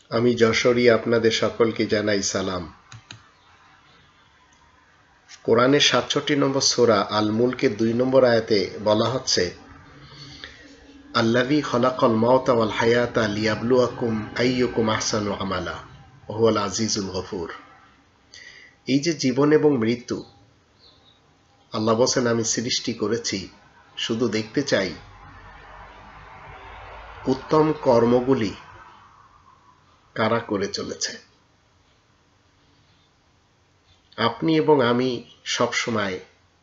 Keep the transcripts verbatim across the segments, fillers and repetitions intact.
আমি যশোরী আপনাদের সকলকে জানাই সালাম। কোরআনের সাতষট্টি নম্বর সূরা আল মুলকের দুই নম্বর আয়াতে বলা হচ্ছে, আল্লাযী খলাকাল মাউতা ওয়াল হায়াতা লিয়াবলুয়াকুম আইয়ুকুম আহসানু আমালা ওয়া হুয়াল আজিজুল গফুর। এই যে জীবন এবং মৃত্যু, আল্লাহ বলেন আমি সৃষ্টি করেছি, শুধু দেখতে চাই উত্তম কর্মগুলি কারা করে চলেছে। আপনি এবং আমি সবসময়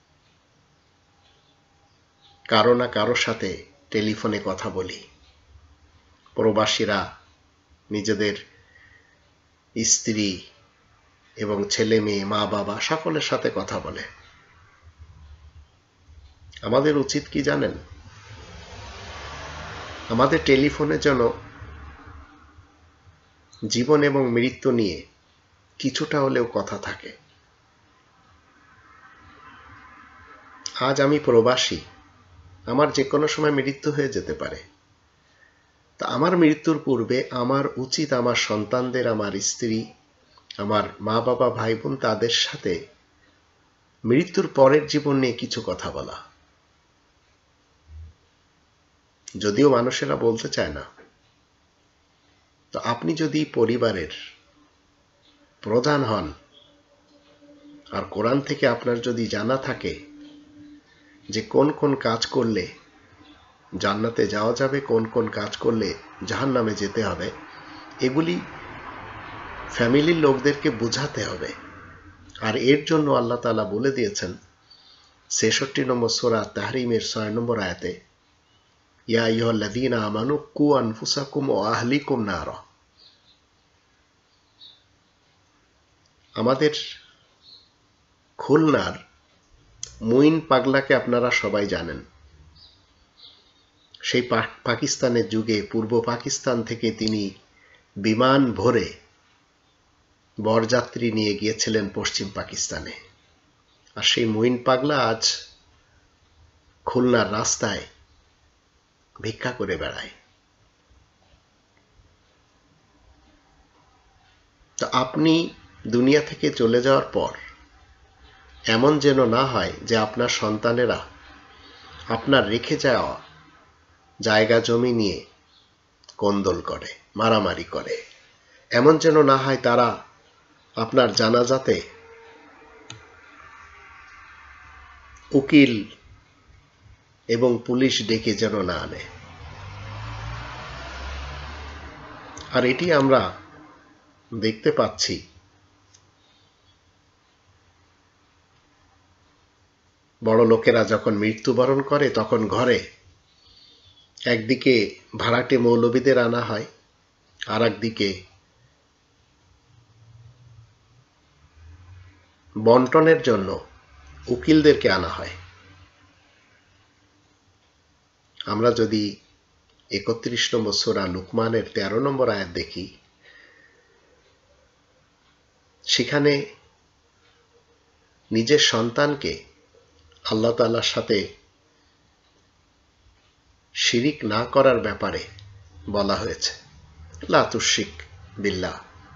কারো না কারো সাথে টেলিফোনে কথা বলি। প্রবাসীরা নিজেদের স্ত্রী এবং ছেলে মেয়ে, মা বাবা সকলের সাথে কথা বলে। আমাদের উচিত কি জানেন? আমাদের টেলিফোনে যেন জীবন এবং মৃত্যু নিয়ে কিছুটা হলেও কথা থাকে। আজ আমি প্রবাসী, আমার যে কোনো সময় মৃত্যু হয়ে যেতে পারে। তা আমার মৃত্যুর পূর্বে আমার উচিত আমার সন্তানদের, আমার স্ত্রী, আমার মা বাবা, ভাই বোন, তাদের সাথে মৃত্যুর পরের জীবন নিয়ে কিছু কথা বলা। যদিও মানুষেরা বলতে চায় না। তো আপনি যদি পরিবারের প্রধান হন আর কোরআন থেকে আপনার যদি জানা থাকে যে কোন কোন কাজ করলে জান্নাতে যাওয়া যাবে, কোন কোন কাজ করলে জাহান্নামে যেতে হবে, এগুলি ফ্যামিলির লোকদেরকে বোঝাতে হবে। আর এর জন্য আল্লাহ তাআলা বলে দিয়েছেন ছেষট্টি নম্বর সূরা তাহরিমের ছয় নম্বর আয়াতে, ইয়া আইয়ুহাল্লাযীনা আমানু কু আনফুসাকুম ওয়া আহলিকুম নারা। আমাদের খুলনার মুইন পাগলাকে আপনারা সবাই জানেন। সেই পাকিস্তানের যুগে পূর্ব পাকিস্তান থেকে তিনি বিমান ভরে বরযাত্রী নিয়ে গিয়েছিলেন পশ্চিম পাকিস্তানে। আর সেই মুইন পাগলা আজ খুলনার রাস্তায় ভিক্ষা করে বেড়ায়। তো আপনি দুনিয়া থেকে চলে যাওয়ার পর এমন যেন না হয় যে আপনার সন্তানেরা আপনার রেখে যাওয়া জায়গা জমি নিয়ে কোন্দল করে, মারামারি করে। এমন যেন না হয় তারা আপনার জানাজাতে উকিল এবং পুলিশ ডেকে যেন না আনে। আর এটি আমরা দেখতে পাচ্ছি বড় লোকেরা যখন মৃত্যুবরণ করে তখন ঘরে একদিকে ভাড়াটে মৌলবীদের আনা হয়, আর একদিকে বন্টনের জন্য উকিলদেরকে আনা হয়। আমরা যদি একত্রিশ নম্বর সূরা লুকমানের তেরো নম্বর আয়াত দেখি, সেখানে নিজের সন্তানকে আল্লাহ তাআলার সাথে শিরিক না করার ব্যাপারে বলা হয়েছে, লা তুশরিক বিল্লাহ।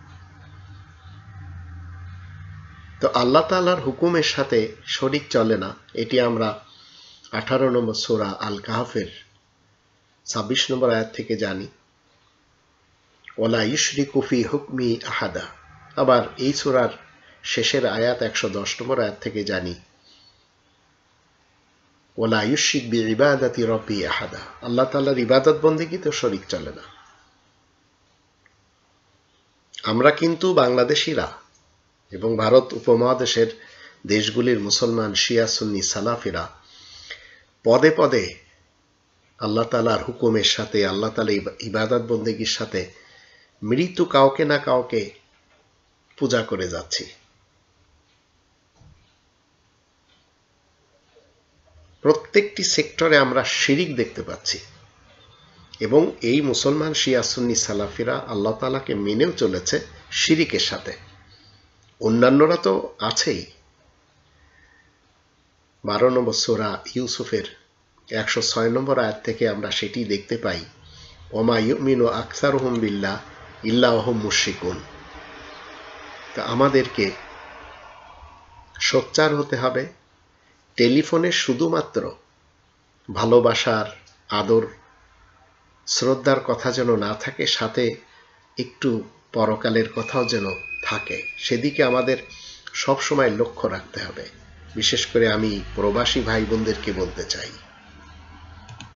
তো আল্লাহ তাআলার হুকুমের সাথে শরিক চলে না। এটি আমরা আঠারো নম্বর সূরা আল কাহফের ছাব্বিশ নম্বর আয়াত থেকে জানি, ওয়ালা ইউশরিকু ফি হুকমি আহাদা। আবার এই সূরার শেষের আয়াত একশো দশ নম্বর আয়াত থেকে জানি, ওয়ালা ইউশরিক বিইবাদাতি রাব্বি আহাদা। আল্লাহ তাআলার ইবাদত বন্দেগীতে শরিক চলে না। আমরা কিন্তু বাংলাদেশিরা এবং ভারত উপমহাদেশের দেশগুলির মুসলমান শিয়া সুন্নি সালাফিরা পদে পদে আল্লাহ তাআলার হুকুমের সাথে, আল্লাহ তাআলার ইবাদত বন্দেগীর সাথে মৃত্যু কাউকে না কাউকে পূজা করে যাচ্ছি। প্রত্যেকটি সেক্টরে আমরা শিরিক দেখতে পাচ্ছি এবং এই মুসলমান শিয়া সুন্নি সালাফিরা আল্লাহ তাআলাকে মেনেও চলেছে শিরিকের সাথে। অন্যান্যরা তো আছেই। বারো নম্বর সূরা ইউসুফের একশো ছয় নম্বর আয়াত থেকে আমরা সেটি দেখতে পাই, ওমা ইউমিনু আকসারুহুম বিল্লাহ ইল্লা ওহুম মুশরিকুন। তা আমাদেরকে সোচ্চার হতে হবে। টেলিফোনে শুধুমাত্র ভালোবাসার, আদর, শ্রদ্ধার কথা যেন না থাকে, সাথে একটু পরকালের কথাও যেন থাকে, সেদিকে আমাদের সবসময় লক্ষ্য রাখতে হবে। বিশেষ করে আমি প্রবাসী ভাই বোনদেরকে বলতে চাই,